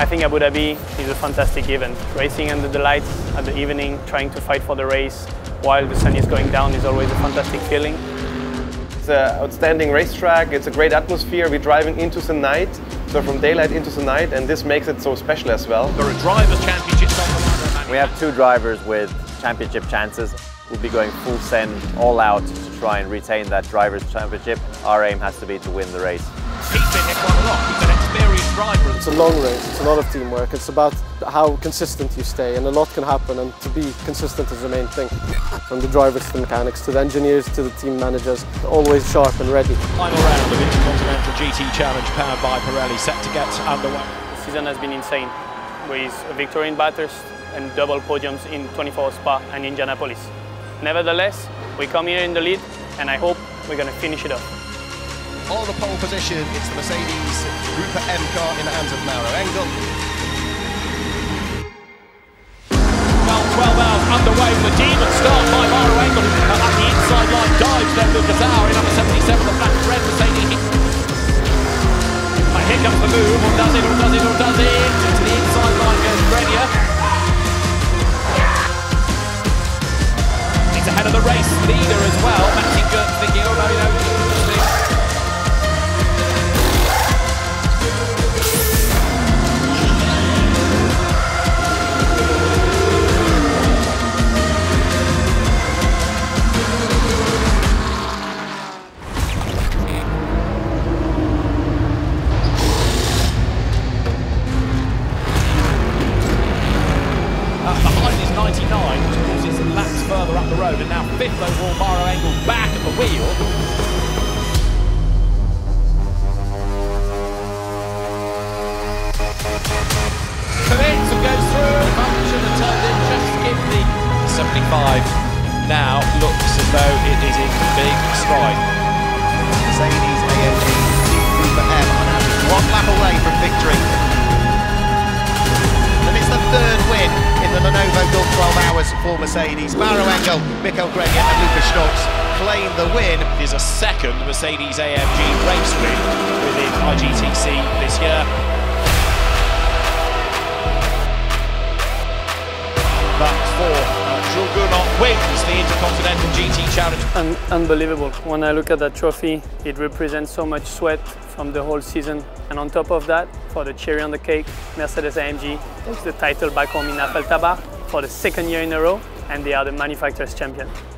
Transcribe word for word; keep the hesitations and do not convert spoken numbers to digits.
I think Abu Dhabi is a fantastic event. Racing under the lights at the evening, trying to fight for the race while the sun is going down is always a fantastic feeling. It's an outstanding racetrack, it's a great atmosphere. We're driving into the night, so from daylight into the night, and this makes it so special as well. There are drivers' championships on the line. We have two drivers with championship chances. We'll be going full send, all out to try and retain that driver's championship. Our aim has to be to win the race. He's been hit quite a lot. He's an experienced driver. It's a long race, it's a lot of teamwork. It's about how consistent you stay, and a lot can happen, and to be consistent is the main thing. From the drivers to the mechanics, to the engineers, to the team managers, always sharp and ready. Final round of Intercontinental G T Challenge powered by Pirelli set to get underway. The season has been insane, with a victory in Bathurst and double podiums in twenty-four Spa and Indianapolis. Nevertheless, we come here in the lead, and I hope we're going to finish it off. On the pole position, it's the Mercedes Group M car in the hands of Mauro Engel. Well, twelve hours underway with a demon start by Mauro Engel. At the inside line dives then Lucas Auer in number seventy-seven, the black and red Mercedes. But here comes the move, or does it, or does it, or does it? To the inside line goes Grenier. He's ahead of the race leader as well. Martin Goetz thinking, oh no, no, no. ninety-nine, which of course is laps further up the road, and now fifth overall, Mauro Engel back at the wheel. Commits and goes through, function and turned in just to give the seventy-five. Now looks as though it is in big stride. Mercedes A M G Team Group M on average one lap away from victory. And it's the third win in the Lenovo Gulf twelve hours for Mercedes. Mauro Engel, Mikael Grenier and Lukas Stops claim the win. It is a second Mercedes A M G race win within I G T C this year. But for uh, Jules Gournot wins the Intercontinental G T Challenge. Un unbelievable. When I look at that trophy, it represents so much sweat from the whole season. And on top of that, for the cherry on the cake, Mercedes A M G takes the title back home in Alpha Tabar for the second year in a row, and they are the manufacturer's champion.